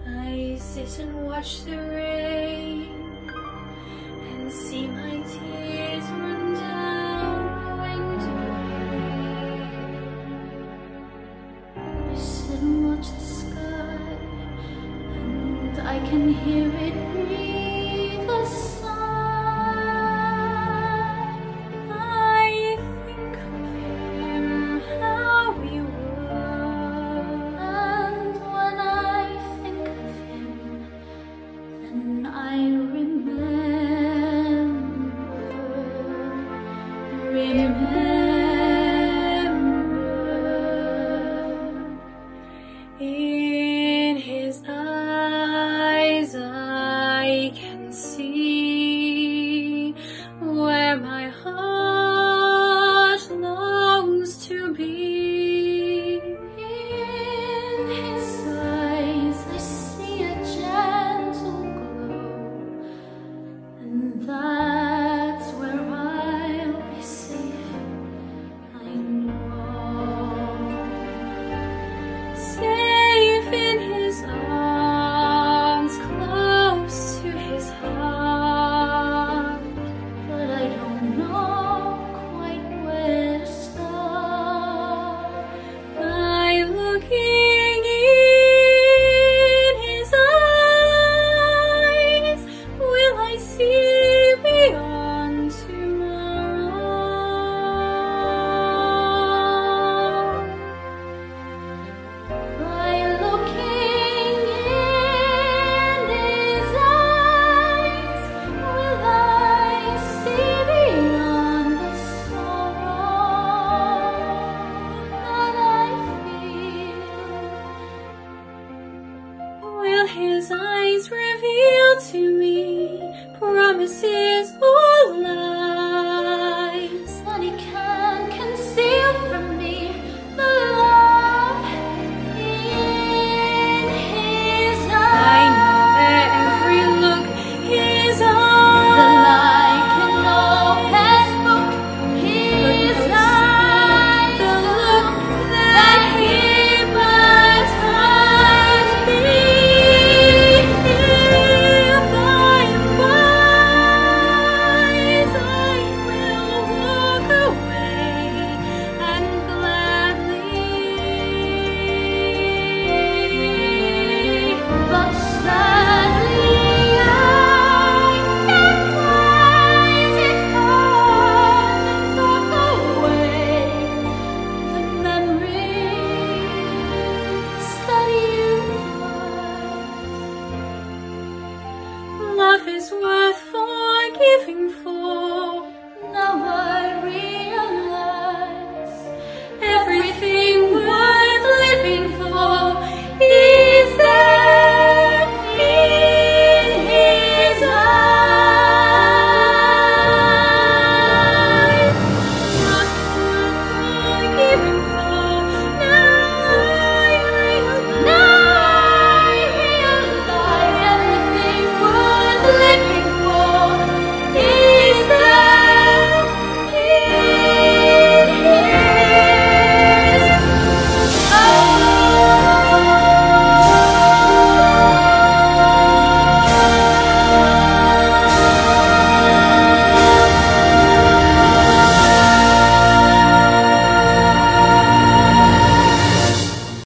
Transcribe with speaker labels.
Speaker 1: I sit and watch the rain and see my tears run down the window pane. I sit and watch the sky and I can hear it breathe a sigh. I think of him, how we were, and when I think of him, then I remember.